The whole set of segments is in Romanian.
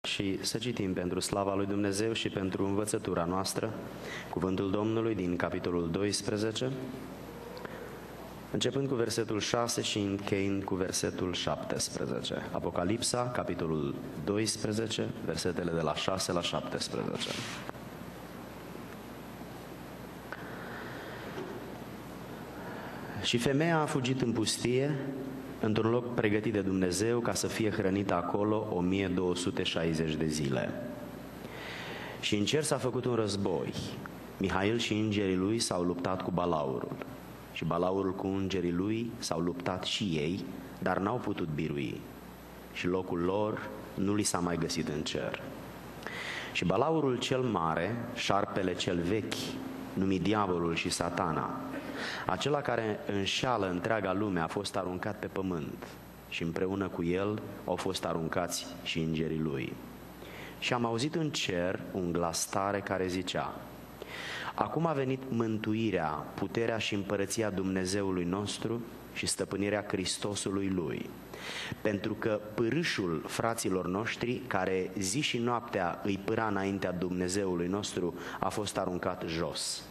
Și să citim pentru slava lui Dumnezeu și pentru învățătura noastră cuvântul Domnului din capitolul 12, începând cu versetul 6 și încheind cu versetul 17. Apocalipsa, capitolul 12, versetele de la 6 la 17. Și femeia a fugit în pustie, într-un loc pregătit de Dumnezeu ca să fie hrănită acolo 1260 de zile. Și în cer s-a făcut un război. Mihail și îngerii lui s-au luptat cu balaurul. Și balaurul cu îngerii lui s-au luptat și ei, dar n-au putut birui. Și locul lor nu li s-a mai găsit în cer. Și balaurul cel mare, șarpele cel vechi, numit Diavolul și Satana, acela care înșeală întreaga lume, a fost aruncat pe pământ și împreună cu el au fost aruncați și îngerii lui. Și am auzit în cer un glas tare care zicea: acum a venit mântuirea, puterea și împărăția Dumnezeului nostru și stăpânirea Hristosului lui. Pentru că pârâșul fraților noștri, care zi și noaptea îi pâra înaintea Dumnezeului nostru, a fost aruncat jos.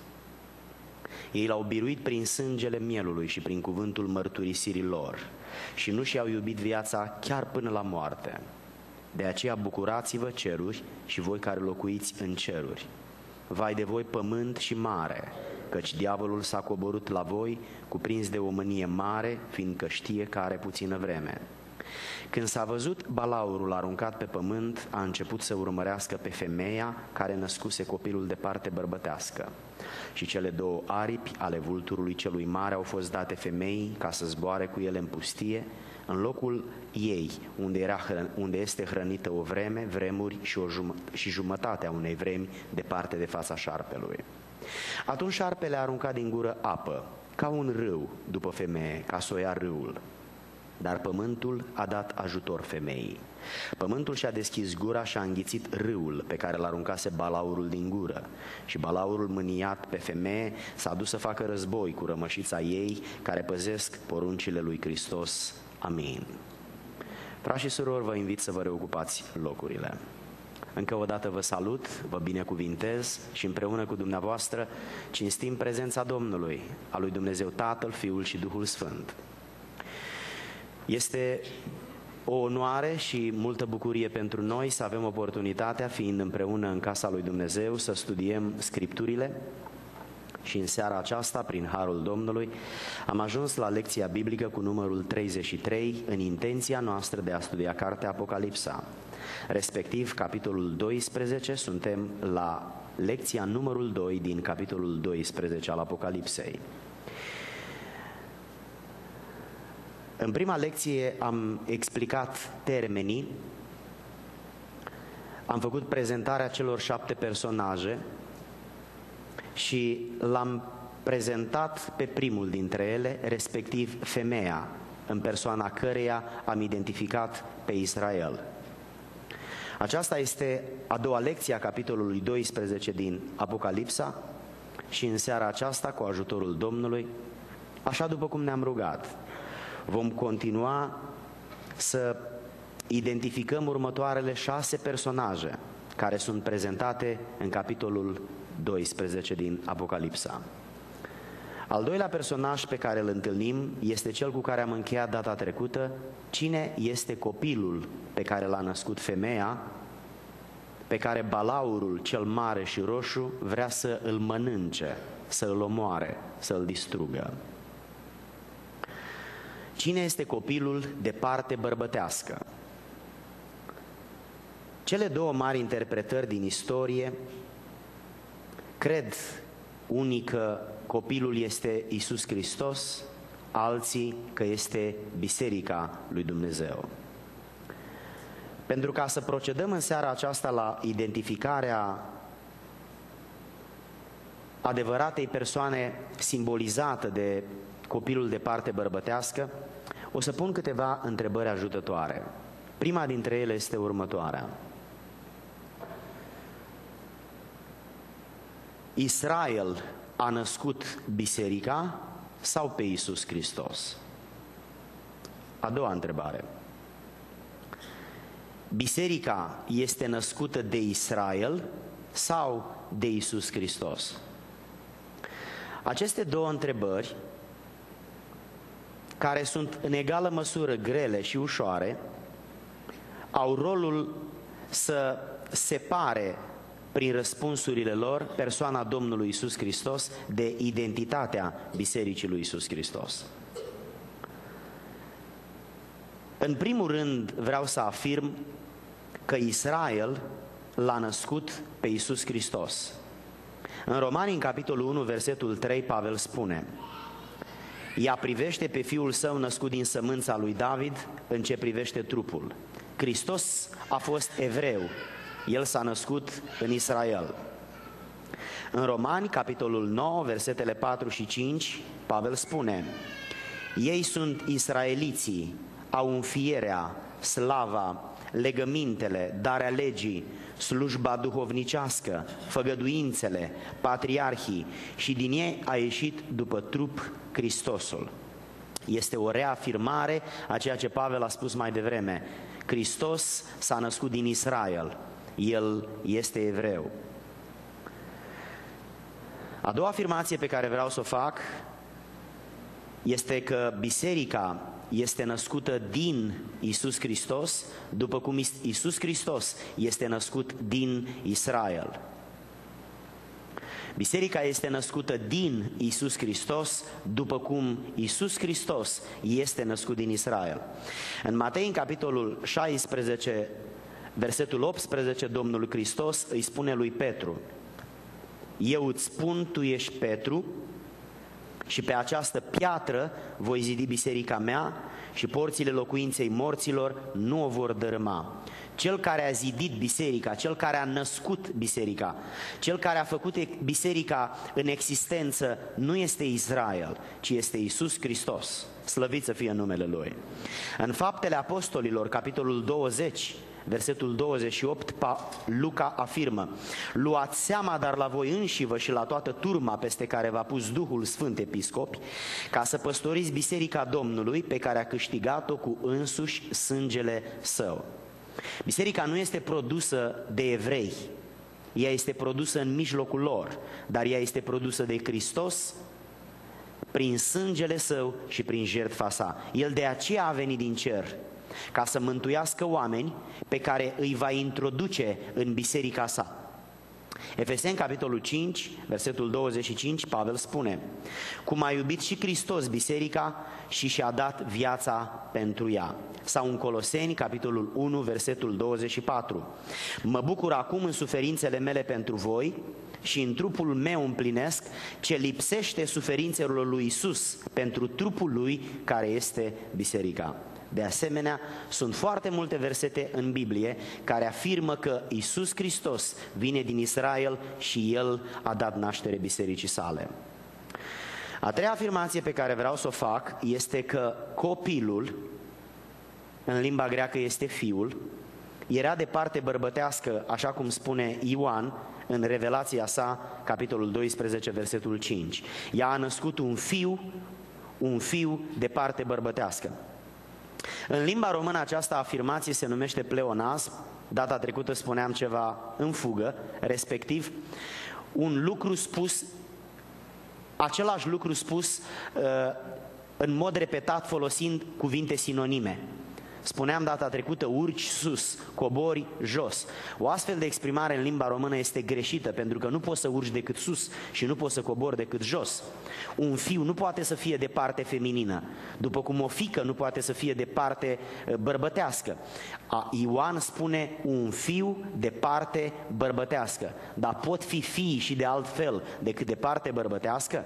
Ei l-au biruit prin sângele mielului și prin cuvântul mărturisirii lor și nu și-au iubit viața chiar până la moarte. De aceea bucurați-vă, ceruri, și voi care locuiți în ceruri. Vai de voi, pământ și mare, căci diavolul s-a coborât la voi, cuprins de o mânie mare, fiindcă știe că are puțină vreme. Când s-a văzut balaurul aruncat pe pământ, a început să urmărească pe femeia care născuse copilul de parte bărbătească. Și cele două aripi ale vulturului celui mare au fost date femeii ca să zboare cu ele în pustie, în locul ei, unde este hrănită o vreme, vremuri și jumătatea unei vremi departe de fața șarpelui. Atunci șarpele a aruncat din gură apă, ca un râu după femeie, ca să o ia râul. Dar pământul a dat ajutor femeii. Pământul și-a deschis gura și a înghițit râul pe care l-aruncase balaurul din gură. Și balaurul, mâniat pe femeie, s-a dus să facă război cu rămășița ei, care păzesc poruncile lui Hristos. Amin. Frați și surori, vă invit să vă reocupați locurile. Încă o dată vă salut, vă binecuvintez și împreună cu dumneavoastră cinstim prezența Domnului, a lui Dumnezeu Tatăl, Fiul și Duhul Sfânt. Este o onoare și multă bucurie pentru noi să avem oportunitatea, fiind împreună în casa lui Dumnezeu, să studiem Scripturile. Și în seara aceasta, prin harul Domnului, am ajuns la lecția biblică cu numărul 33, în intenția noastră de a studia cartea Apocalipsa. Respectiv, capitolul 12, suntem la lecția numărul 2 din capitolul 12 al Apocalipsei. În prima lecție am explicat termenii, am făcut prezentarea celor 7 personaje și l-am prezentat pe primul dintre ele, respectiv femeia, în persoana căreia am identificat pe Israel. Aceasta este a doua lecție a capitolului 12 din Apocalipsa și în seara aceasta, cu ajutorul Domnului, așa după cum ne-am rugat, vom continua să identificăm următoarele 6 personaje care sunt prezentate în capitolul 12 din Apocalipsa. Al doilea personaj pe care îl întâlnim este cel cu care am încheiat data trecută: cine este copilul pe care l-a născut femeia, pe care balaurul cel mare și roșu vrea să îl mănânce, să îl omoare, să îl distrugă. Cine este copilul de parte bărbătească? Cele două mari interpretări din istorie cred unii că copilul este Iisus Hristos, alții că este Biserica lui Dumnezeu. Pentru ca să procedăm în seara aceasta la identificarea adevăratei persoane simbolizată de copilul de parte bărbătească, o să pun câteva întrebări ajutătoare. Prima dintre ele este următoarea: Israel a născut biserica sau pe Iisus Hristos? A doua întrebare: biserica este născută de Israel sau de Iisus Hristos? Aceste două întrebări, care sunt în egală măsură grele și ușoare, au rolul să separe prin răspunsurile lor persoana Domnului Iisus Hristos de identitatea Bisericii lui Iisus Hristos. În primul rând vreau să afirm că Israel l-a născut pe Iisus Hristos. În Romani, în capitolul 1, versetul 3, Pavel spune: ea privește pe Fiul Său născut din sămânța lui David în ce privește trupul. Hristos a fost evreu, El s-a născut în Israel. În Romani, capitolul 9, versetele 4 și 5, Pavel spune: ei sunt israeliții, au înfierea, slava, legămintele, darea legii, slujba duhovnicească, făgăduințele, patriarhii, și din ei a ieșit după trup Hristosul. Este o reafirmare a ceea ce Pavel a spus mai devreme. Hristos s-a născut din Israel, El este evreu. A doua afirmație pe care vreau să o fac este că biserica este născută din Iisus Hristos, după cum Iisus Hristos este născut din Israel. Biserica este născută din Iisus Hristos, după cum Iisus Hristos este născut din Israel. În Matei, în capitolul 16, versetul 18, Domnul Hristos îi spune lui Petru: eu îți spun, tu ești Petru, și pe această piatră voi zidi biserica mea și porțile locuinței morților nu o vor dărâma. Cel care a zidit biserica, cel care a născut biserica, cel care a făcut biserica în existență nu este Israel, ci este Iisus Hristos. Slăvit să fie numele Lui. În Faptele Apostolilor, capitolul 20, versetul 28, Luca afirmă: luați seama dar la voi înșivă și la toată turma peste care v-a pus Duhul Sfânt episcopi, ca să păstoriți biserica Domnului pe care a câștigat-o cu însuși sângele Său. Biserica nu este produsă de evrei, ea este produsă în mijlocul lor, dar ea este produsă de Hristos prin sângele Său și prin jertfa Sa. El de aceea a venit din cer, ca să mântuiască oameni pe care îi va introduce în biserica Sa. Efeseni, capitolul 5, versetul 25, Pavel spune: cum a iubit și Hristos biserica și și-a dat viața pentru ea. Sau în Coloseni, capitolul 1, versetul 24: mă bucur acum în suferințele mele pentru voi și în trupul meu împlinesc ce lipsește suferințelor lui Iisus pentru trupul Lui care este biserica. De asemenea, sunt foarte multe versete în Biblie care afirmă că Iisus Hristos vine din Israel și El a dat naștere bisericii sale. A treia afirmație pe care vreau să o fac este că copilul, în limba greacă este fiul, era de parte bărbătească, așa cum spune Ioan în Revelația sa, capitolul 12, versetul 5. Ea a născut un fiu de parte bărbătească. În limba română această afirmație se numește pleonasm. Data trecută spuneam ceva în fugă, respectiv un lucru spus, același lucru spus în mod repetat folosind cuvinte sinonime. Spuneam data trecută, urci sus, cobori jos. O astfel de exprimare în limba română este greșită, pentru că nu poți să urci decât sus și nu poți să cobori decât jos. Un fiu nu poate să fie de parte feminină, după cum o fiică nu poate să fie de parte bărbătească. Ioan spune un fiu de parte bărbătească, dar pot fi fii și de alt fel decât de parte bărbătească?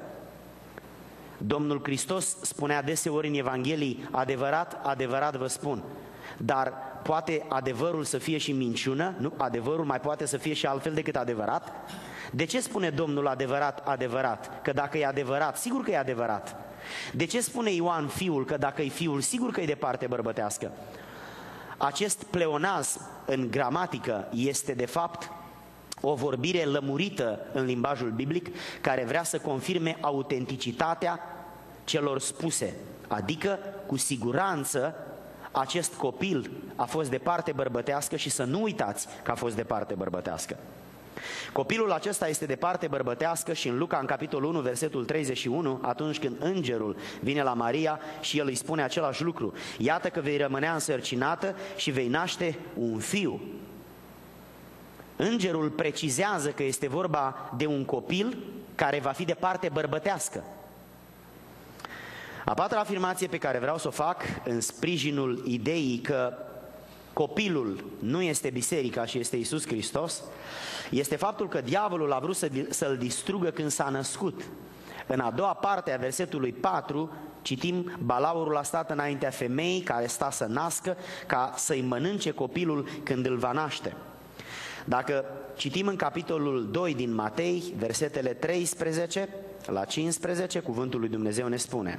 Domnul Hristos spunea deseori în Evanghelii: adevărat, adevărat vă spun. Dar poate adevărul să fie și minciună? Nu, adevărul mai poate să fie și altfel decât adevărat? De ce spune Domnul adevărat, adevărat? Că dacă e adevărat, sigur că e adevărat. De ce spune Ioan fiul? Că dacă e fiul, sigur că e de parte bărbătească. Acest pleonasm în gramatică este de fapt o vorbire lămurită în limbajul biblic care vrea să confirme autenticitatea celor spuse, adică cu siguranță acest copil a fost de parte bărbătească și să nu uitați că a fost de parte bărbătească. Copilul acesta este de parte bărbătească și în Luca, în capitolul 1, versetul 31, atunci când îngerul vine la Maria și el îi spune același lucru: iată că vei rămânea însărcinată și vei naște un fiu. Îngerul precizează că este vorba de un copil care va fi de parte bărbătească. A patra afirmație pe care vreau să o fac în sprijinul ideii că copilul nu este biserica și este Iisus Hristos, este faptul că diavolul a vrut să-l distrugă când s-a născut. În a doua parte a versetului 4 citim: balaurul a stat înaintea femeii care sta să nască, ca să-i mănânce copilul când îl va naște. Dacă citim în capitolul 2 din Matei, versetele 13 la 15, cuvântul lui Dumnezeu ne spune: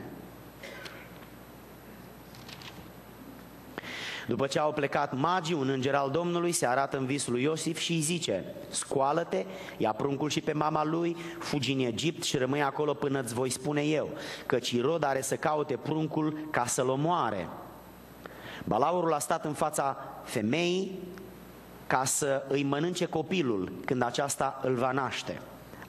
după ce au plecat magii, un înger al Domnului se arată în visul lui Iosif și îi zice: scoală-te, ia pruncul și pe mama lui, fugi în Egipt și rămâi acolo până îți voi spune eu, căci Irod are să caute pruncul ca să-l omoare. Balaurul a stat în fața femeii ca să îi mănânce copilul când aceasta îl va naște.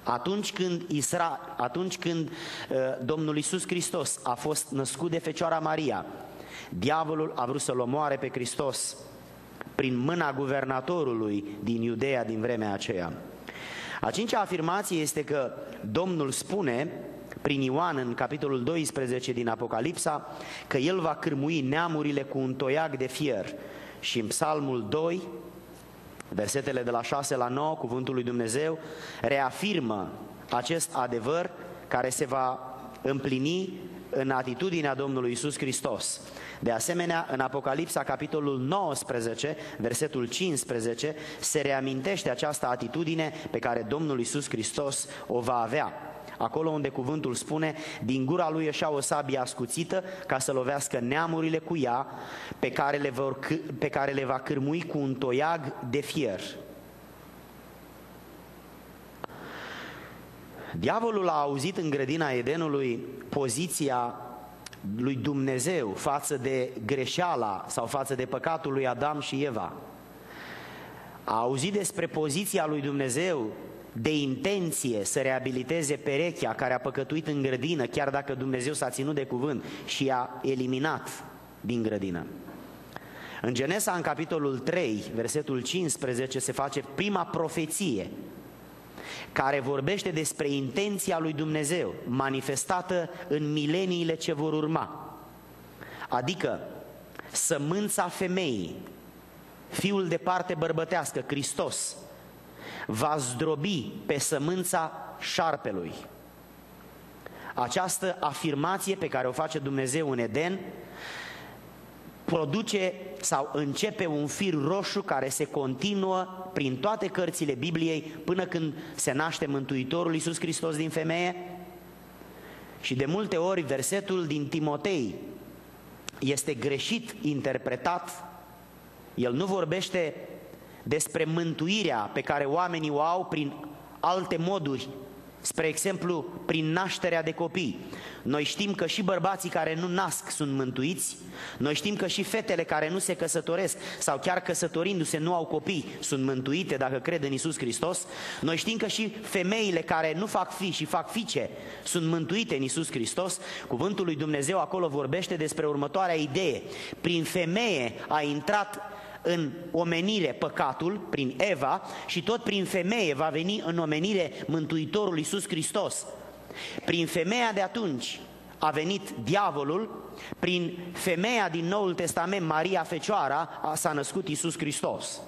Atunci când Domnul Iisus Hristos a fost născut de Fecioara Maria, diavolul a vrut să-l omoare pe Hristos prin mâna guvernatorului din Iudeea din vremea aceea. A cincea afirmație este că Domnul spune prin Ioan în capitolul 12 din Apocalipsa că El va cârmui neamurile cu un toiag de fier. Și în Psalmul 2, versetele de la 6 la 9, cuvântul lui Dumnezeu reafirmă acest adevăr care se va împlini în atitudinea Domnului Iisus Hristos. De asemenea, în Apocalipsa, capitolul 19, versetul 15, se reamintește această atitudine pe care Domnul Iisus Hristos o va avea. Acolo unde cuvântul spune: din gura lui ieșea o sabie ascuțită ca să lovească neamurile cu ea, pe care le va cârmui cu un toiag de fier. Diavolul a auzit în grădina Edenului poziția lui Dumnezeu față de greșeala sau față de păcatul lui Adam și Eva. A auzit despre poziția lui Dumnezeu de intenție să reabiliteze perechea care a păcătuit în grădină, chiar dacă Dumnezeu s-a ținut de cuvânt și i-a eliminat din grădină. În Genesa, în capitolul 3, versetul 15, se face prima profeție care vorbește despre intenția lui Dumnezeu manifestată în mileniile ce vor urma. Adică sămânța femeii, fiul de parte bărbătească, Hristos, va zdrobi pe sămânța șarpelui. Această afirmație pe care o face Dumnezeu în Eden produce sau începe un fir roșu care se continuă prin toate cărțile Bibliei până când se naște Mântuitorul Iisus Hristos din femeie. Și de multe ori versetul din Timotei este greșit interpretat. El nu vorbește despre mântuirea pe care oamenii o au prin alte moduri, spre exemplu prin nașterea de copii. Noi știm că și bărbații care nu nasc sunt mântuiți, noi știm că și fetele care nu se căsătoresc sau chiar căsătorindu-se nu au copii sunt mântuite dacă cred în Iisus Hristos, noi știm că și femeile care nu fac fii și fac fiice sunt mântuite în Iisus Hristos. Cuvântul lui Dumnezeu acolo vorbește despre următoarea idee: prin femeie a intrat în omenire păcatul, prin Eva, și tot prin femeie va veni în omenire Mântuitorul Iisus Hristos. Prin femeia de atunci a venit diavolul, prin femeia din Noul Testament, Maria Fecioara, s-a născut Iisus Hristos.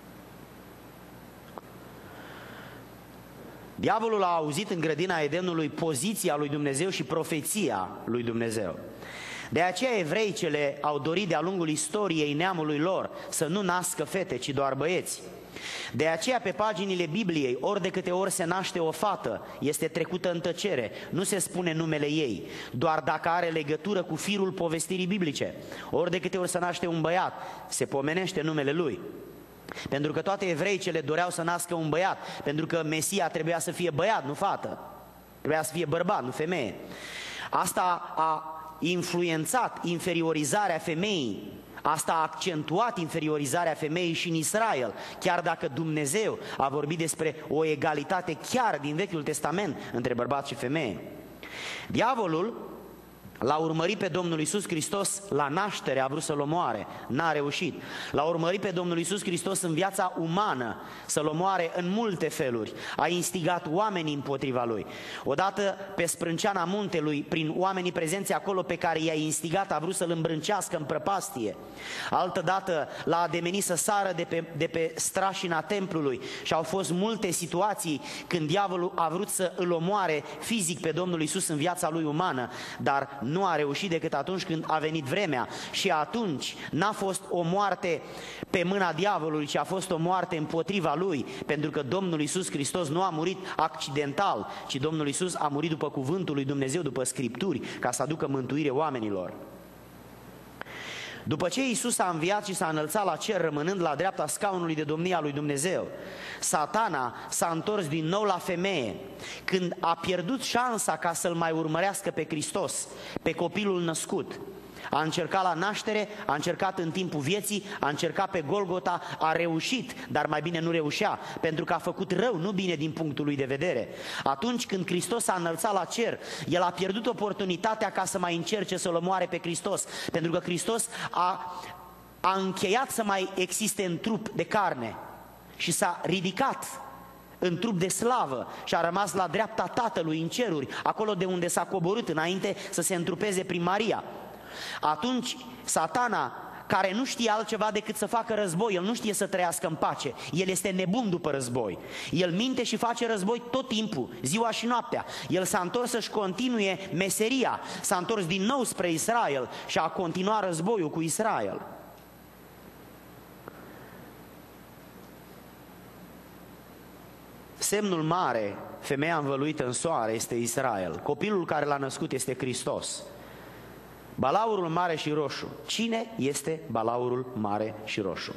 Diavolul a auzit în grădina Edenului poziția lui Dumnezeu și profeția lui Dumnezeu. De aceea evreicele au dorit de-a lungul istoriei neamului lor să nu nască fete, ci doar băieți. De aceea pe paginile Bibliei, ori de câte ori se naște o fată, este trecută în tăcere, nu se spune numele ei, doar dacă are legătură cu firul povestirii biblice. Ori de câte ori se naște un băiat, se pomenește numele lui. Pentru că toate evreicele doreau să nască un băiat, pentru că Mesia trebuia să fie băiat, nu fată. Trebuia să fie bărbat, nu femeie. Asta a influențat inferiorizarea femeii, Asta a accentuat inferiorizarea femeii și în Israel, chiar dacă Dumnezeu a vorbit despre o egalitate chiar din Vechiul Testament între bărbat și femeie. Diavolul l-a urmărit pe Domnul Iisus Hristos la naștere, a vrut să-L omoare, n-a reușit. L-a urmărit pe Domnul Iisus Hristos în viața umană, să-L omoare în multe feluri. A instigat oamenii împotriva Lui. Odată pe sprânceana muntelui, prin oamenii prezenți acolo pe care i-a instigat, a vrut să-L îmbrâncească în prăpastie. Altădată l-a ademenit să sară de pe strașina templului și au fost multe situații când diavolul a vrut să îl omoare fizic pe Domnul Iisus în viața lui umană, dar nu a reușit decât atunci când a venit vremea. Și atunci n-a fost o moarte pe mâna diavolului, ci a fost o moarte împotriva lui, pentru că Domnul Iisus Hristos nu a murit accidental, ci Domnul Iisus a murit după cuvântul lui Dumnezeu, după Scripturi, ca să aducă mântuire oamenilor. După ce Iisus a înviat și s-a înălțat la cer, rămânând la dreapta scaunului de domnie a lui Dumnezeu, Satana s-a întors din nou la femeie, când a pierdut șansa ca să-L mai urmărească pe Hristos, pe copilul născut. A încercat la naștere, a încercat în timpul vieții, a încercat pe Golgota, a reușit, dar mai bine nu reușea, pentru că a făcut rău, nu bine din punctul lui de vedere. Atunci când Hristos s-a înălțat la cer, el a pierdut oportunitatea ca să mai încerce să-L omoare pe Hristos, pentru că Hristos a încheiat să mai existe în trup de carne și s-a ridicat în trup de slavă și a rămas la dreapta Tatălui în ceruri, acolo de unde s-a coborât înainte să se întrupeze prin Maria. Atunci Satana, care nu știe altceva decât să facă război, el nu știe să trăiască în pace, el este nebun după război, el minte și face război tot timpul, ziua și noaptea. El s-a întors să-și continue meseria, s-a întors din nou spre Israel și a continuat războiul cu Israel. Semnul mare, femeia învăluită în soare, este Israel. Copilul care l-a născut este Hristos. Balaurul mare și roșu. Cine este balaurul mare și roșu?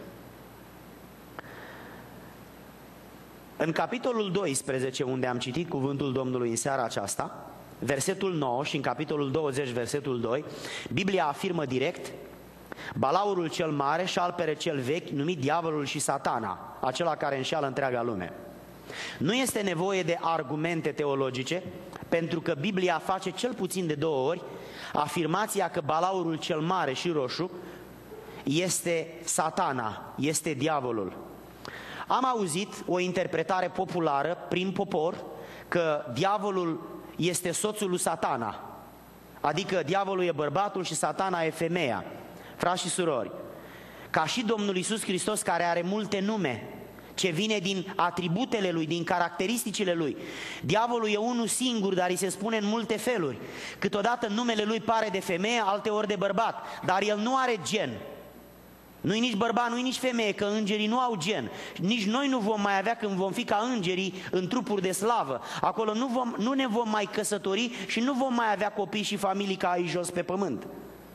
În capitolul 12, unde am citit cuvântul Domnului în seara aceasta, versetul 9 și în capitolul 20, versetul 2, Biblia afirmă direct: balaurul cel mare, șalpere cel vechi, numit diavolul și Satana, acela care înșeală întreaga lume. Nu este nevoie de argumente teologice, pentru că Biblia face cel puțin de 2 ori afirmația că balaurul cel mare și roșu este Satana, este diavolul. Am auzit o interpretare populară prin popor că diavolul este soțul lui Satana, adică diavolul e bărbatul și Satana e femeia. Frați și surori, ca și Domnul Iisus Hristos, care are multe nume, ce vine din atributele Lui, din caracteristicile Lui. Diavolul e unul singur, dar îi se spune în multe feluri. Câteodată numele Lui pare de femeie, alteori de bărbat, dar El nu are gen. Nu-i nici bărbat, nu-i nici femeie, că îngerii nu au gen. Nici noi nu vom mai avea când vom fi ca îngerii în trupuri de slavă. Acolo nu ne vom mai căsători și nu vom mai avea copii și familii ca aici jos pe pământ.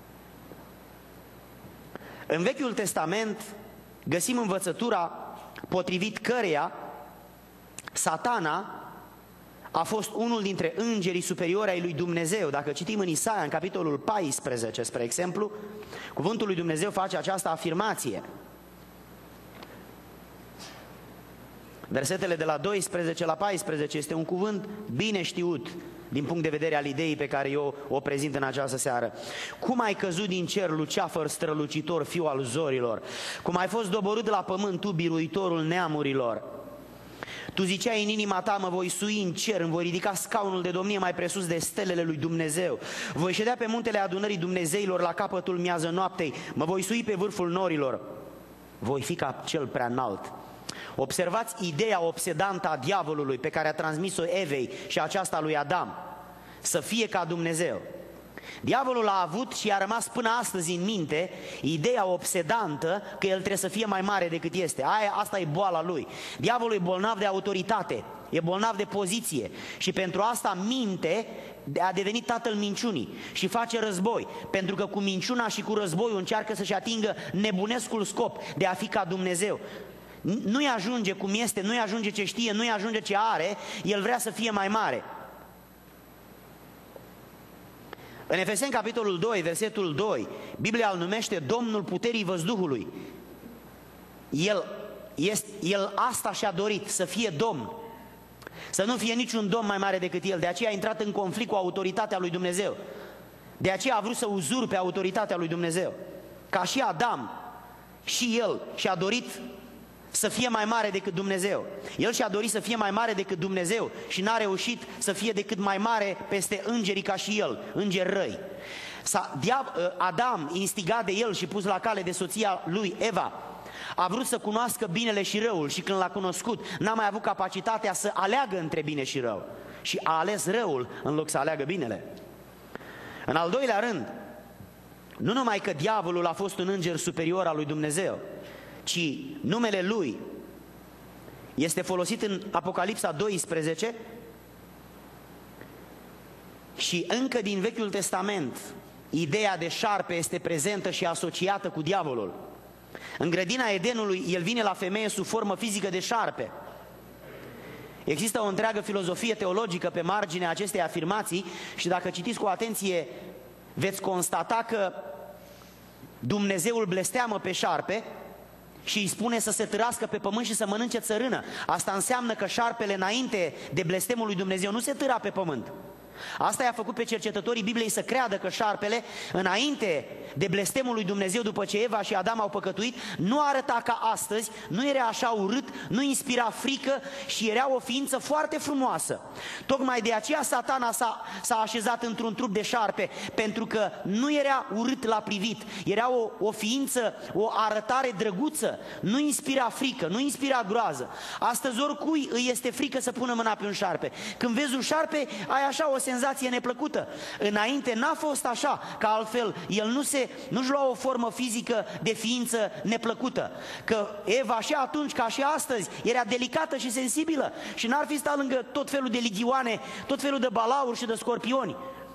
În Vechiul Testament găsim învățătura potrivit căreia Satana a fost unul dintre îngerii superiori ai lui Dumnezeu. Dacă citim în Isaia, în capitolul 14, spre exemplu, cuvântul lui Dumnezeu face această afirmație. Versetele de la 12 la 14 este un cuvânt bine știut din punct de vedere al ideii pe care eu o prezint în această seară. Cum ai căzut din cer, Luceafăr strălucitor, fiu al zorilor? Cum ai fost doborât de la pământ, tu, biruitorul neamurilor? Tu ziceai în inima ta: mă voi sui în cer, îmi voi ridica scaunul de domnie mai presus de stelele lui Dumnezeu. Voi ședea pe muntele adunării Dumnezeilor la capătul miază noaptei, mă voi sui pe vârful norilor. Voi fi ca cel prea înalt. Observați ideea obsedantă a diavolului pe care a transmis-o Evei și aceasta lui Adam: să fie ca Dumnezeu. Diavolul a avut și a rămas până astăzi în minte ideea obsedantă că el trebuie să fie mai mare decât este. Asta e boala lui. Diavolul e bolnav de autoritate, e bolnav de poziție și pentru asta minte, a devenit tatăl minciunii și face război, pentru că cu minciuna și cu războiul încearcă să-și atingă nebunescul scop de a fi ca Dumnezeu. Nu-i ajunge cum este, nu-i ajunge ce știe, nu-i ajunge ce are, el vrea să fie mai mare. În Efeseni, capitolul 2, versetul 2, Biblia îl numește Domnul puterii văzduhului. El asta și-a dorit, să fie Domn. Să nu fie niciun domn mai mare decât El. De aceea a intrat în conflict cu autoritatea lui Dumnezeu. De aceea a vrut să uzurpe autoritatea lui Dumnezeu. Ca și Adam, și el și-a dorit să fie mai mare decât Dumnezeu. El și-a dorit să fie mai mare decât Dumnezeu și n-a reușit să fie decât mai mare peste îngerii ca și el, îngeri răi. Adam, instigat de el și pus la cale de soția lui Eva, a vrut să cunoască binele și răul și când l-a cunoscut, n-a mai avut capacitatea să aleagă între bine și rău și a ales răul în loc să aleagă binele. În al doilea rând, nu numai că diavolul a fost un înger superior al lui Dumnezeu, ci numele lui este folosit în Apocalipsa 12 și încă din Vechiul Testament ideea de șarpe este prezentă și asociată cu diavolul. În grădina Edenului, el vine la femeie sub formă fizică de șarpe. Există o întreagă filozofie teologică pe marginea acestei afirmații și dacă citiți cu atenție, veți constata că Dumnezeul blesteamă pe șarpe și îi spune să se târască pe pământ și să mănânce țărână. Asta înseamnă că șarpele, înainte de blestemul lui Dumnezeu, nu se târa pe pământ. Asta i-a făcut pe cercetătorii Bibliei să creadă că șarpele, înainte de blestemul lui Dumnezeu, după ce Eva și Adam au păcătuit, nu arăta ca astăzi, nu era așa urât, nu inspira frică și era o ființă foarte frumoasă. Tocmai de aceea Satana s-a așezat într-un trup de șarpe, pentru că nu era urât la privit, era o ființă, o arătare drăguță, nu inspira frică, nu inspira groază. Astăzi oricui îi este frică să pună mâna pe un șarpe. Când vezi un șarpe, ai așa o senzație neplăcută. Înainte n-a fost așa, că altfel el nu-și lua o formă fizică de ființă neplăcută. Că Eva și atunci, ca și astăzi, era delicată și sensibilă și n-ar fi stat lângă tot felul de lighioane, tot felul de balauri și de scorpioni.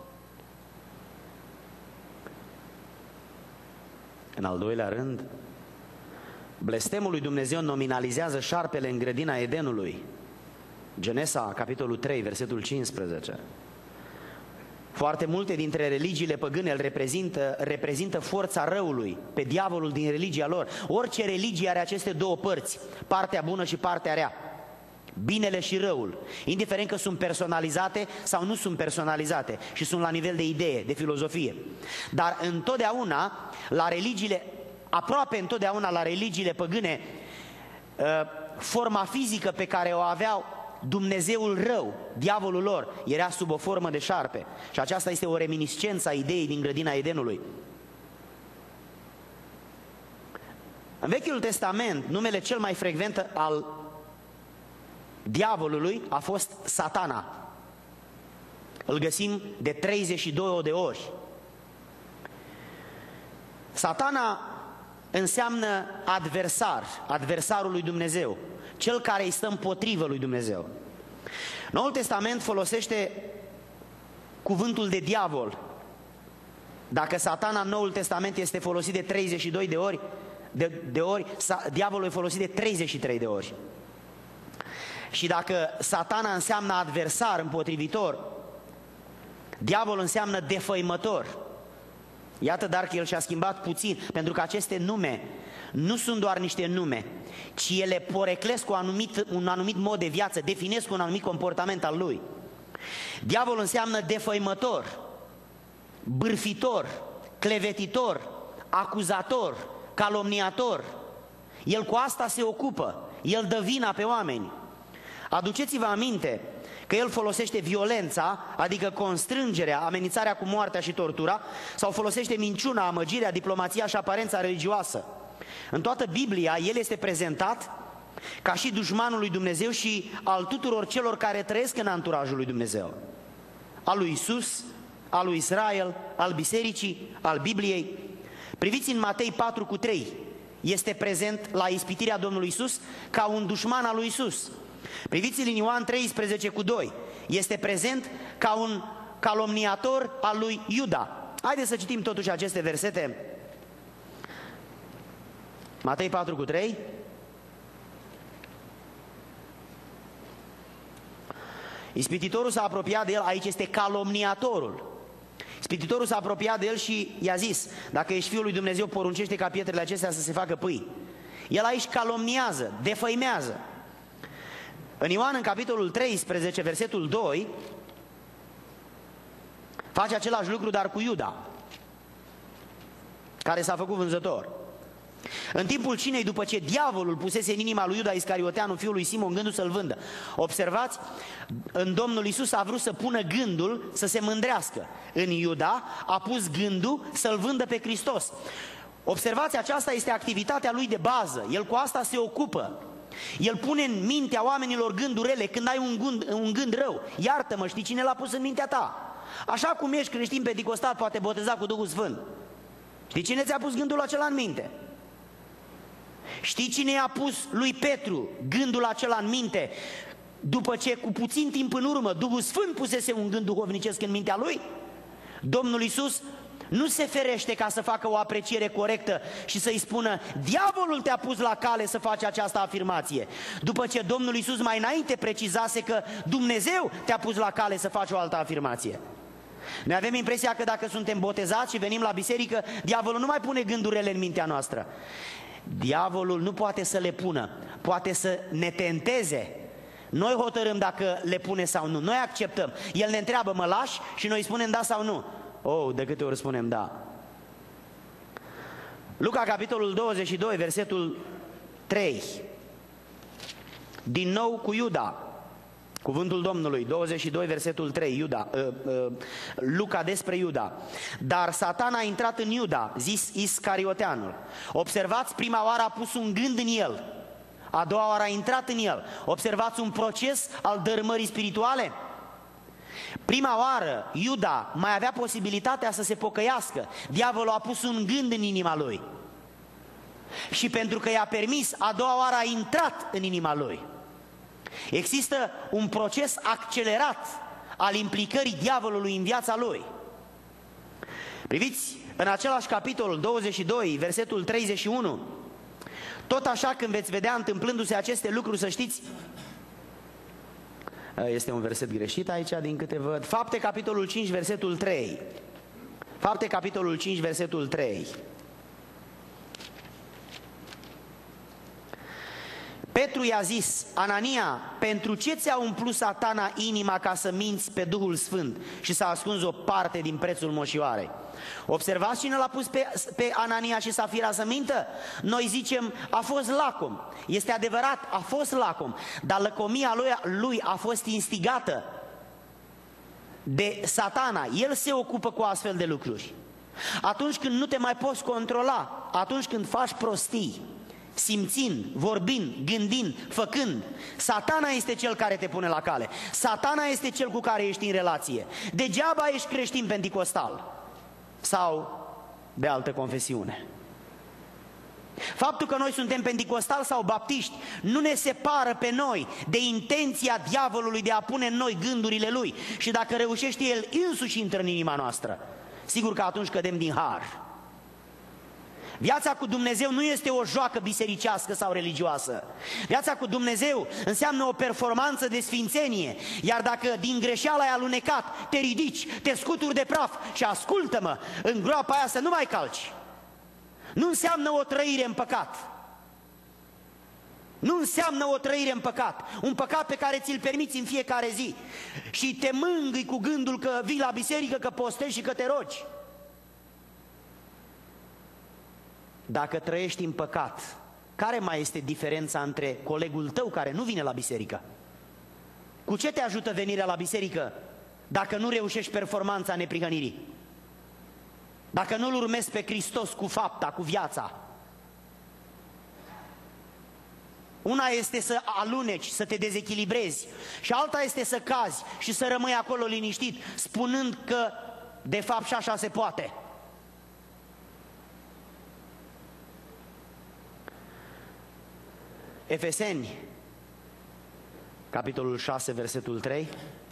În al doilea rând, blestemul lui Dumnezeu nominalizează șarpele în grădina Edenului. Genesa, capitolul 3, versetul 15. Foarte multe dintre religiile păgâne îl reprezintă forța răului, pe diavolul din religia lor. Orice religie are aceste două părți, partea bună și partea rea, binele și răul, indiferent că sunt personalizate sau nu sunt personalizate și sunt la nivel de idee, de filozofie. Dar întotdeauna, aproape întotdeauna la religiile păgâne, forma fizică pe care o aveau Dumnezeul rău, diavolul lor, era sub o formă de șarpe. Și aceasta este o reminiscență a ideii din grădina Edenului. În Vechiul Testament, numele cel mai frecvent al diavolului a fost Satana. Îl găsim de 32 de ori. Satana înseamnă adversar, adversarul lui Dumnezeu, cel care îi stă împotrivă lui Dumnezeu. Noul Testament folosește cuvântul de diavol. Dacă Satana în Noul Testament este folosit de 32 de ori, diavolul e folosit de 33 de ori. Și dacă Satana înseamnă adversar, împotrivitor, diavol înseamnă defăimător. Iată dar că el și-a schimbat puțin, pentru că aceste nume nu sunt doar niște nume, ci ele poreclesc un anumit mod de viață, definesc un anumit comportament al lui. Diavolul înseamnă defăimător, bârfitor, clevetitor, acuzator, calomniator. El cu asta se ocupă, el dă vina pe oameni. Aduceți-vă aminte că el folosește violența, adică constrângerea, amenințarea cu moartea și tortura, sau folosește minciuna, amăgirea, diplomația și aparența religioasă. În toată Biblia, el este prezentat ca și dușmanul lui Dumnezeu și al tuturor celor care trăiesc în anturajul lui Dumnezeu. Al lui Isus, al lui Israel, al bisericii, al Bibliei. Priviți în Matei 4:3, este prezent la ispitirea Domnului Isus ca un dușman al lui Isus. Priviți-l în Ioan 13:2, este prezent ca un calomniator al lui Iuda. Haideți să citim totuși aceste versete. Matei 4:3. Ispititorul s-a apropiat de el, aici este calomniatorul. Ispititorul s-a apropiat de el și i-a zis: dacă ești Fiul lui Dumnezeu, poruncește ca pietrele acestea să se facă pâini. El aici calomniază, defăimează. În Ioan, în capitolul 13, versetul 2, face același lucru, dar cu Iuda, care s-a făcut vânzător. În timpul cinei, după ce diavolul pusese în inima lui Iuda Iscarioteanu, fiul lui Simon, gândul să-l vândă. Observați, în Domnul Iisus a vrut să pună gândul să se mândrească. În Iuda a pus gândul să-l vândă pe Hristos. Observați, aceasta este activitatea lui de bază. El cu asta se ocupă. El pune în mintea oamenilor gânduri rele. Când ai un gând rău, iartă-mă, știi cine l-a pus în mintea ta? Așa cum ești creștin penticostal, poate boteza cu Duhul Sfânt. Știi cine ți-a pus gândul acela în minte? Știi cine i-a pus lui Petru gândul acela în minte? După ce cu puțin timp în urmă Duhul Sfânt pusese un gând duhovnicesc în mintea lui? Domnul Iisus nu se ferește ca să facă o apreciere corectă și să-i spună: diavolul te-a pus la cale să faci această afirmație. După ce Domnul Iisus mai înainte precizase că Dumnezeu te-a pus la cale să faci o altă afirmație. Noi avem impresia că dacă suntem botezați și venim la biserică, diavolul nu mai pune gândurile în mintea noastră. Diavolul nu poate să le pună, poate să ne tenteze. Noi hotărâm dacă le pune sau nu, noi acceptăm. El ne întreabă: mă lași? Și noi spunem da sau nu. Oh, de câte ori spunem da. Luca, capitolul 22, versetul 3. Din nou cu Iuda. Cuvântul Domnului, 22, versetul 3, Luca despre Iuda. Dar Satan a intrat în Iuda, zis Iscarioteanul. Observați, prima oară a pus un gând în el, a doua oară a intrat în el. Observați un proces al dărâmării spirituale. Prima oară Iuda mai avea posibilitatea să se pocăiască. Diavolul a pus un gând în inima lui. Și pentru că i-a permis, a doua oară a intrat în inima lui. Există un proces accelerat al implicării diavolului în viața lui. Priviți, în același capitol 22, versetul 31, tot așa când veți vedea întâmplându-se aceste lucruri, să știți, este un verset greșit aici din câte văd. Fapte, capitolul 5, versetul 3. Fapte, capitolul 5, versetul 3. Petru i-a zis: Anania, pentru ce ți-a umplut Satana inima ca să minți pe Duhul Sfânt și să ascunzi o parte din prețul moșioarei? Observați cine l-a pus pe Anania și Safira să mintă? Noi zicem: a fost lacom. Este adevărat, a fost lacom, dar lăcomia lui a fost instigată de Satana. El se ocupă cu astfel de lucruri. Atunci când nu te mai poți controla, atunci când faci prostii, simțind, vorbind, gândind, făcând, Satana este cel care te pune la cale. Satana este cel cu care ești în relație. Degeaba ești creștin penticostal sau de altă confesiune. Faptul că noi suntem penticostali sau baptiști nu ne separă pe noi de intenția diavolului de a pune în noi gândurile lui. Și dacă reușește, el însuși intră în inima noastră. Sigur că atunci cădem din har. Viața cu Dumnezeu nu este o joacă bisericească sau religioasă. Viața cu Dumnezeu înseamnă o performanță de sfințenie. Iar dacă din greșeală ai alunecat, te ridici, te scuturi de praf și ascultă-mă, în groapa aia să nu mai calci. Nu înseamnă o trăire în păcat. Nu înseamnă o trăire în păcat. Un păcat pe care ți-l permiți în fiecare zi. Și te mângâi cu gândul că vii la biserică, că postești și că te rogi. Dacă trăiești în păcat, care mai este diferența între colegul tău care nu vine la biserică? Cu ce te ajută venirea la biserică dacă nu reușești performanța neprihănirii? Dacă nu-L urmezi pe Hristos cu fapta, cu viața? Una este să aluneci, să te dezechilibrezi, și alta este să cazi și să rămâi acolo liniștit, spunând că de fapt și așa se poate. Efeseni, capitolul 6, versetul 3.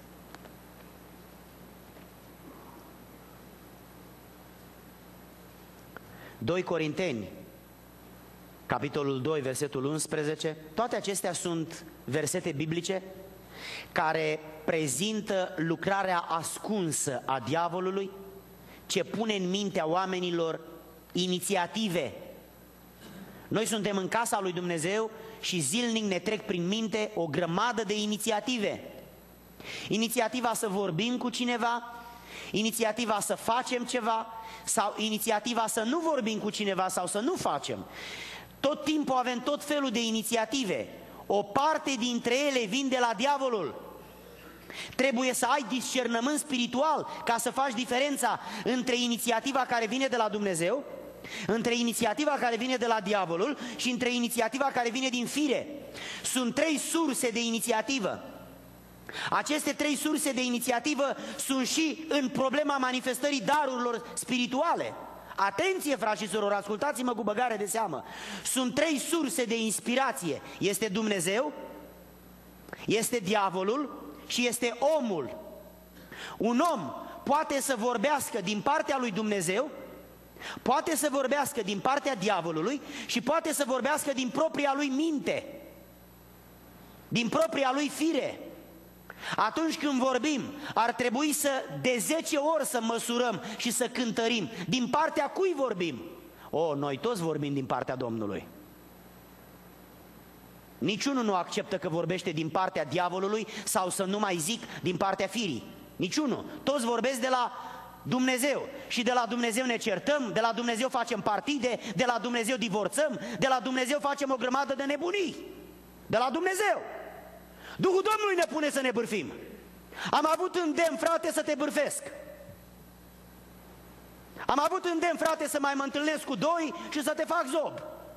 Doi Corinteni, capitolul 2, versetul 11. Toate acestea sunt versete biblice care prezintă lucrarea ascunsă a diavolului ce pune în mintea oamenilor inițiative. Noi suntem în casa lui Dumnezeu și zilnic ne trec prin minte o grămadă de inițiative. Inițiativa să vorbim cu cineva, inițiativa să facem ceva, sau inițiativa să nu vorbim cu cineva sau să nu facem. Tot timpul avem tot felul de inițiative. O parte dintre ele vin de la diavolul. Trebuie să ai discernământ spiritual ca să faci diferența între inițiativa care vine de la Dumnezeu, între inițiativa care vine de la diavolul și între inițiativa care vine din fire. Sunt 3 surse de inițiativă. Aceste 3 surse de inițiativă sunt și în problema manifestării darurilor spirituale. Atenție, frați și surori, ascultați-mă cu băgare de seamă. Sunt 3 surse de inspirație. Este Dumnezeu, este diavolul și este omul. Un om poate să vorbească din partea lui Dumnezeu, poate să vorbească din partea diavolului și poate să vorbească din propria lui minte, din propria lui fire. Atunci când vorbim, ar trebui să de 10 ori să măsurăm și să cântărim. Din partea cui vorbim? Noi toți vorbim din partea Domnului. Niciunul nu acceptă că vorbește din partea diavolului sau, să nu mai zic, din partea firii. Niciunul. Toți vorbesc de la Dumnezeu. Și de la Dumnezeu ne certăm, de la Dumnezeu facem partide, de la Dumnezeu divorțăm, de la Dumnezeu facem o grămadă de nebunii. De la Dumnezeu. Duhul Domnului ne pune să ne bârfim. Am avut îndemn, frate, să te bârfesc. Am avut îndemn, frate, să mai mă întâlnesc cu 2 și să te fac zob.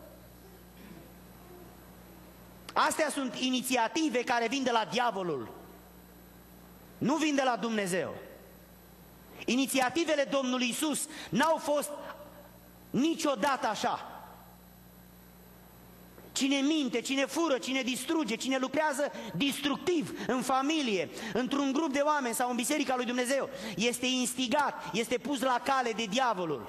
Astea sunt inițiative care vin de la diavolul. Nu vin de la Dumnezeu. Inițiativele Domnului Iisus n-au fost niciodată așa. Cine minte, cine fură, cine distruge, cine lucrează destructiv în familie, într-un grup de oameni sau în biserica lui Dumnezeu, este instigat, este pus la cale de diavolul.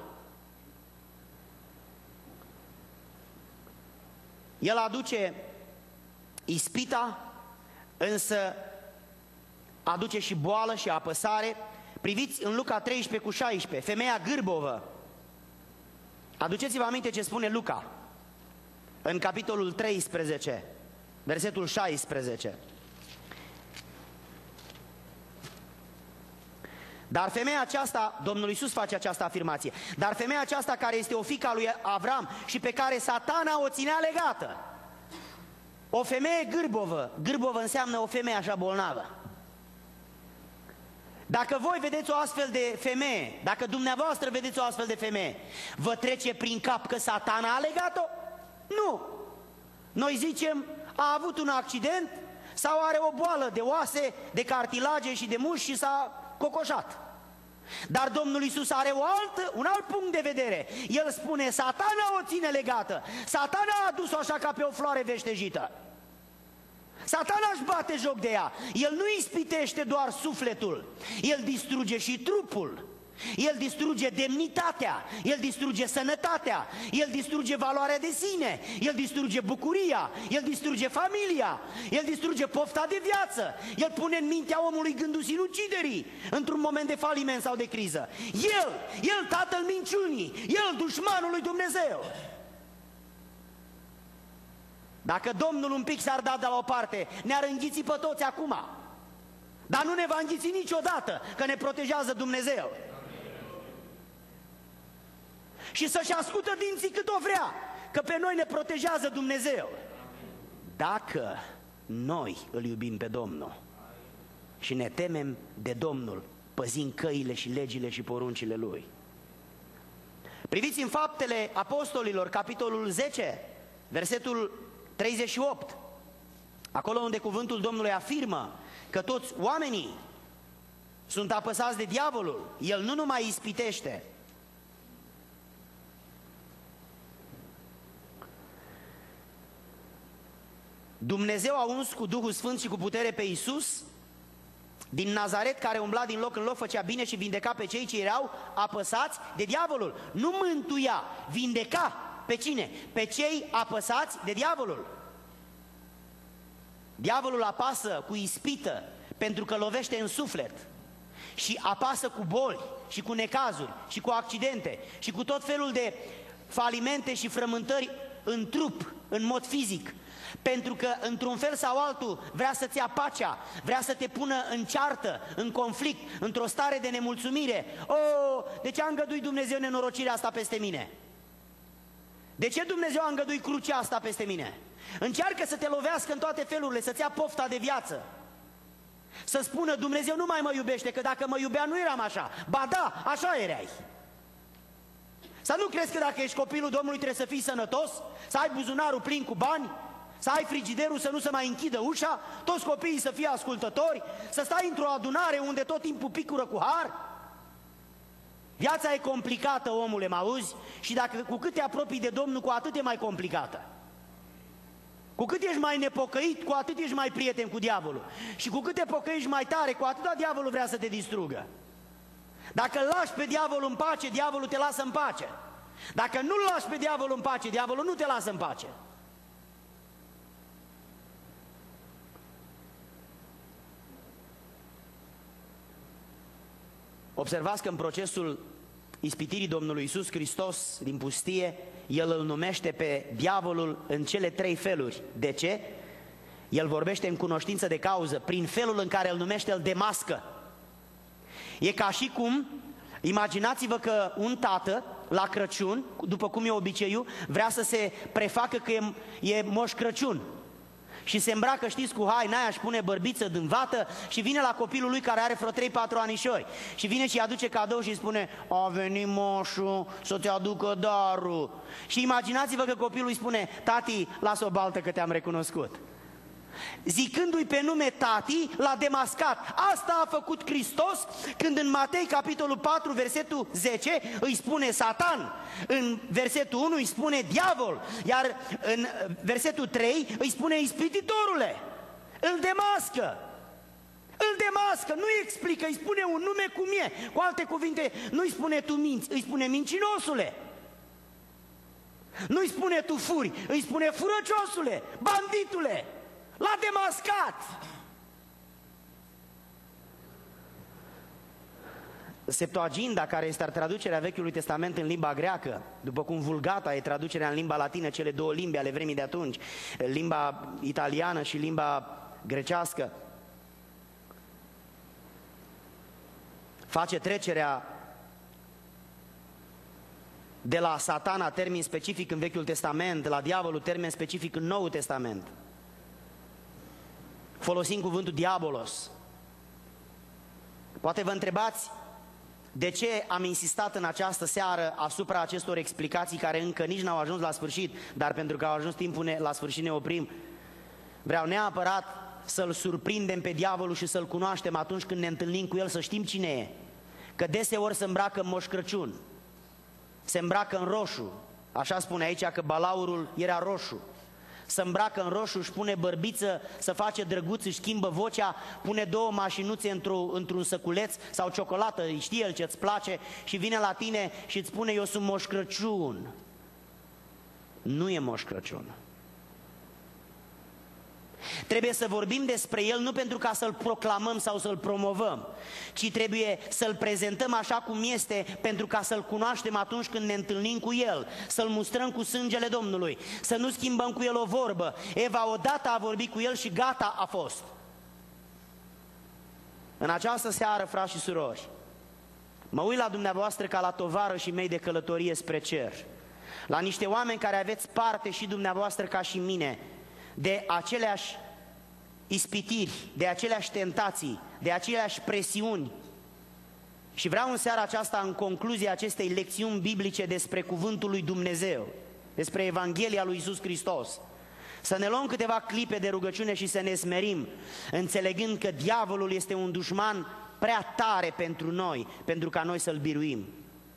El aduce ispita, însă aduce și boală și apăsare. Priviți în Luca 13:16, femeia gârbovă. Aduceți-vă aminte ce spune Luca în capitolul 13, versetul 16. Dar femeia aceasta, Domnul Iisus face această afirmație, dar femeia aceasta care este o fiică a lui Avram și pe care Satana o ținea legată. O femeie gârbovă, gârbovă înseamnă o femeie așa bolnavă. Dacă voi vedeți o astfel de femeie, dacă dumneavoastră vedeți o astfel de femeie, vă trece prin cap că Satana a legat-o? Nu. Noi zicem, a avut un accident sau are o boală de oase, de cartilage și de mușchi și s-a cocoșat. Dar Domnul Iisus are un alt punct de vedere. El spune, Satana o ține legată. Satana a adus-o așa ca pe o floare veștejită. Satana își bate joc de ea. El nu ispitește doar sufletul, el distruge și trupul. El distruge demnitatea, el distruge sănătatea, el distruge valoarea de sine, el distruge bucuria, el distruge familia, el distruge pofta de viață, el pune în mintea omului gândul sinuciderii într-un moment de faliment sau de criză. El tatăl minciunii, el dușmanul lui Dumnezeu. Dacă Domnul un pic s-ar da de la o parte, ne-ar înghiți pe toți acum. Dar nu ne va înghiți niciodată, că ne protejează Dumnezeu. Și să-și ascultă dinții cât o vrea, că pe noi ne protejează Dumnezeu. Dacă noi îl iubim pe Domnul și ne temem de Domnul, păzind căile și legile și poruncile Lui. Priviți în Faptele Apostolilor, capitolul 10, versetul 38, acolo unde cuvântul Domnului afirmă că toți oamenii sunt apăsați de diavolul. El nu numai ispitește. Dumnezeu a uns cu Duhul Sfânt și cu putere pe Iisus din Nazaret, care umbla din loc în loc, făcea bine și vindeca pe cei ce erau apăsați de diavolul. Nu mântuia, vindeca. Pe cine? Pe cei apăsați de diavolul. Diavolul apasă cu ispită pentru că lovește în suflet. și apasă cu boli și cu necazuri și cu accidente și cu tot felul de falimente și frământări în trup, în mod fizic, pentru că într-un fel sau altul vrea să-ți ia pacea, vrea să te pună în ceartă, în conflict, într-o stare de nemulțumire. De ce a îngăduit Dumnezeu nenorocirea asta peste mine? De ce Dumnezeu a îngăduit crucea asta peste mine? Încearcă să te lovească în toate felurile, să-ți ia pofta de viață. Să spună, Dumnezeu nu mai mă iubește, că dacă mă iubea nu eram așa. Ba da, așa erai. Să nu crezi că dacă ești copilul Domnului trebuie să fii sănătos, să ai buzunarul plin cu bani, să ai frigiderul să nu se mai închidă ușa, toți copiii să fie ascultători, să stai într-o adunare unde tot timpul picură cu har. Viața e complicată, omule, mă auzi? Și dacă cu cât te apropii de Domnul, cu atât e mai complicată. Cu cât ești mai nepocăit, cu atât ești mai prieten cu diavolul. Și cu cât te pocăiești mai tare, cu atât diavolul vrea să te distrugă. Dacă îl lași pe diavolul în pace, diavolul te lasă în pace. Dacă nu-l lași pe diavolul în pace, diavolul nu te lasă în pace. Observați că în procesul ispitirii Domnului Iisus Hristos din pustie, El îl numește pe diavolul în cele 3 feluri. De ce? El vorbește în cunoștință de cauză, prin felul în care îl numește, îl demască. E ca și cum, imaginați-vă că un tată, la Crăciun, după cum e obiceiul, vrea să se prefacă că e Moș Crăciun. Și se îmbracă, știți, cu haina aia, își pune bărbiță din vată și vine la copilul lui care are vreo 3-4 anișori. Și vine și îi aduce cadou și îi spune, a venit moșul să-ți aducă darul. Și imaginați-vă că copilul îi spune, tati, lasă o baltă că te-am recunoscut. Zicându-i pe nume tati, l-a demascat. Asta a făcut Hristos când în Matei, capitolul 4, versetul 10, îi spune Satan. În versetul 1 îi spune diavol. Iar în versetul 3 îi spune ispititorule. Îl demască. Îl demască, nu-i explică, îi spune un nume cum e. Cu alte cuvinte, nu-i spune tu minți, îi spune mincinosule. Nu-i spune tu furi, îi spune furăciosule, banditule. L-a demascat! Septuaginta, care este traducerea Vechiului Testament în limba greacă, după cum Vulgata e traducerea în limba latină, cele 2 limbi ale vremii de atunci, limba italiană și limba grecească, face trecerea de la Satana, termen specific în Vechiul Testament, la diavolul, termen specific în Noul Testament. Folosim cuvântul diabolos. Poate vă întrebați de ce am insistat în această seară asupra acestor explicații care încă nici n-au ajuns la sfârșit, dar pentru că au ajuns timpul la sfârșit ne oprim. Vreau neapărat să-l surprindem pe diavolul și să-l cunoaștem atunci când ne întâlnim cu el, să știm cine e. Că deseori se îmbracă în Moș Crăciun, se îmbracă în roșu, așa spune aici că balaurul era roșu. Se îmbracă în roșu, își pune bărbiță, să face drăguț, își schimbă vocea, pune 2 mașinuțe într-un săculeț sau ciocolată, știe el ce-ți place și vine la tine și îți spune, eu sunt Moș Crăciun. Nu e Moș Crăciun. Trebuie să vorbim despre el nu pentru ca să-l proclamăm sau să-l promovăm, ci trebuie să-l prezentăm așa cum este pentru ca să-l cunoaștem atunci când ne întâlnim cu el, să-l mustrăm cu sângele Domnului, să nu schimbăm cu el o vorbă. Eva odată a vorbit cu el și gata a fost. În această seară, frați și surori, mă uit la dumneavoastră ca la tovarășii mei de călătorie spre cer, la niște oameni care aveți parte și dumneavoastră ca și mine de aceleași ispitiri, de aceleași tentații, de aceleași presiuni. Și vreau în seara aceasta, în concluzia acestei lecțiuni biblice despre cuvântul lui Dumnezeu, despre Evanghelia lui Iisus Hristos, să ne luăm câteva clipe de rugăciune și să ne smerim, înțelegând că diavolul este un dușman prea tare pentru noi, pentru ca noi să-l biruim,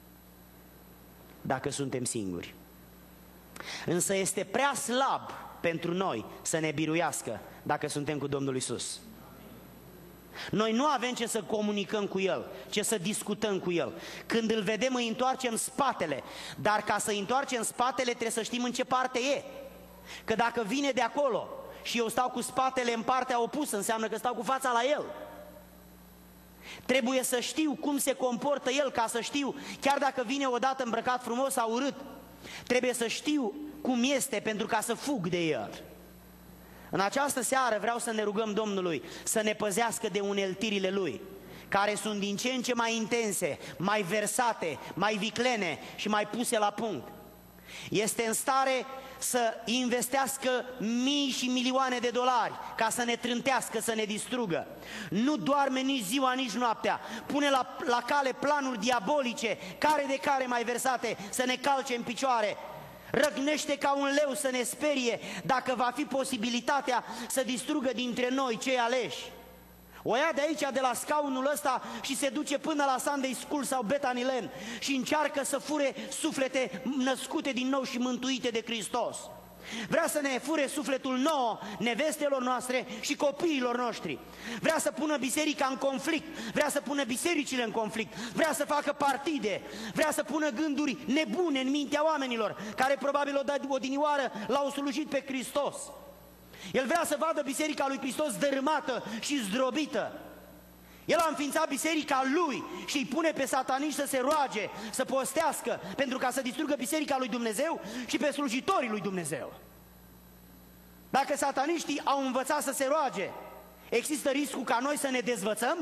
dacă suntem singuri. Însă este prea slab pentru noi să ne biruiască dacă suntem cu Domnul Iisus. Noi nu avem ce să comunicăm cu El, ce să discutăm cu El. Când îl vedem îi întoarcem spatele, dar ca să întoarcem spatele trebuie să știm în ce parte e. Că dacă vine de acolo și eu stau cu spatele în partea opusă, înseamnă că stau cu fața la El. Trebuie să știu cum se comportă el, ca să știu, chiar dacă vine odată îmbrăcat frumos sau urât, trebuie să știu cum este pentru ca să fug de el. În această seară vreau să ne rugăm Domnului să ne păzească de uneltirile Lui, care sunt din ce în ce mai intense, mai versate, mai viclene și mai puse la punct. Este în stare să investească mii și milioane de dolari ca să ne trântească, să ne distrugă. Nu doarme nici ziua, nici noaptea. Pune la cale planuri diabolice, care de care mai versate, să ne calce în picioare. Răgnește ca un leu să ne sperie dacă va fi posibilitatea să distrugă dintre noi cei aleși. O ia de aici, de la scaunul ăsta și se duce până la Sunday School sau Bethany Land și încearcă să fure suflete născute din nou și mântuite de Hristos. Vrea să ne fure sufletul nouă, nevestelor noastre și copiilor noștri. Vrea să pună biserica în conflict, vrea să pună bisericile în conflict, vrea să facă partide, vrea să pună gânduri nebune în mintea oamenilor, care probabil odinioară l-au slujit pe Hristos. El vrea să vadă biserica lui Hristos dărâmată și zdrobită. El a înființat biserica lui și îi pune pe sataniști să se roage, să postească, pentru ca să distrugă biserica lui Dumnezeu și pe slujitorii lui Dumnezeu. Dacă sataniștii au învățat să se roage, există riscul ca noi să ne dezvățăm?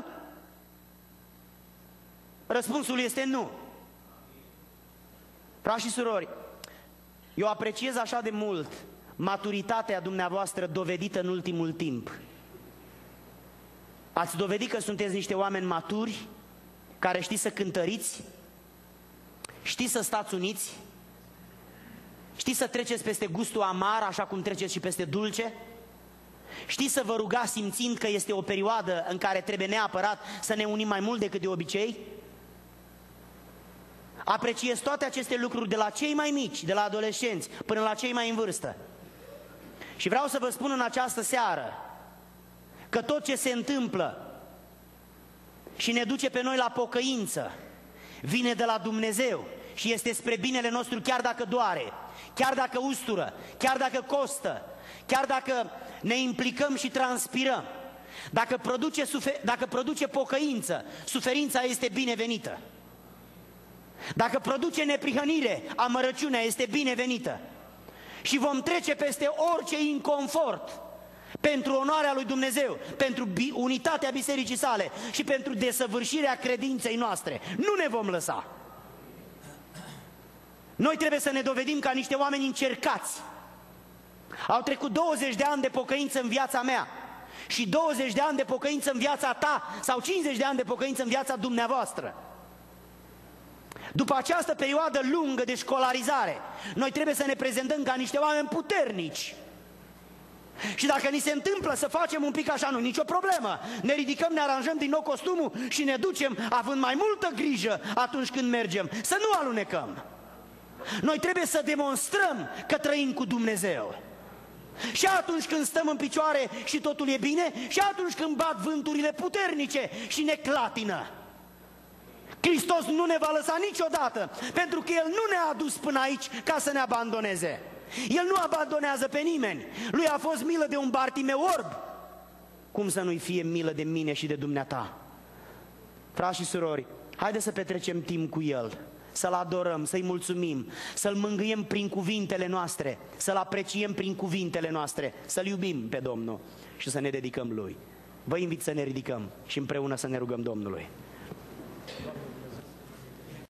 Răspunsul este nu. Frați și surori, eu apreciez așa de mult maturitatea dumneavoastră dovedită în ultimul timp. Ați dovedit că sunteți niște oameni maturi, care știți să cântăriți, știți să stați uniți, știți să treceți peste gustul amar, așa cum treceți și peste dulce, știți să vă rugați simțind că este o perioadă în care trebuie neapărat să ne unim mai mult decât de obicei. Apreciez toate aceste lucruri de la cei mai mici, de la adolescenți, până la cei mai în vârstă. Și vreau să vă spun în această seară că tot ce se întâmplă și ne duce pe noi la pocăință vine de la Dumnezeu și este spre binele nostru, chiar dacă doare, chiar dacă ustură, chiar dacă costă, chiar dacă ne implicăm și transpirăm. Dacă produce pocăință, suferința este binevenită. Dacă produce neprihănire, amărăciunea este binevenită. Și vom trece peste orice inconfort pentru onoarea lui Dumnezeu, pentru unitatea bisericii sale și pentru desăvârșirea credinței noastre. Nu ne vom lăsa. Noi trebuie să ne dovedim ca niște oameni încercați. Au trecut 20 de ani de pocăință în viața mea și 20 de ani de pocăință în viața ta sau 50 de ani de pocăință în viața dumneavoastră. După această perioadă lungă de școlarizare, noi trebuie să ne prezentăm ca niște oameni puternici. Și dacă ni se întâmplă să facem un pic așa, nu, nicio problemă. Ne ridicăm, ne aranjăm din nou costumul și ne ducem având mai multă grijă atunci când mergem. Să nu alunecăm. Noi trebuie să demonstrăm că trăim cu Dumnezeu. Și atunci când stăm în picioare și totul e bine, și atunci când bat vânturile puternice și ne clatină. Hristos nu ne va lăsa niciodată, pentru că El nu ne-a adus până aici ca să ne abandoneze. El nu abandonează pe nimeni. Lui a fost milă de un Bartimeu orb. Cum să nu-i fie milă de mine și de dumneata? Frați și surori, haideți să petrecem timp cu El, să-L adorăm, să-i mulțumim, să-L mângâiem prin cuvintele noastre, să-L apreciem prin cuvintele noastre, să-L iubim pe Domnul și să ne dedicăm Lui. Vă invit să ne ridicăm și împreună să ne rugăm Domnului.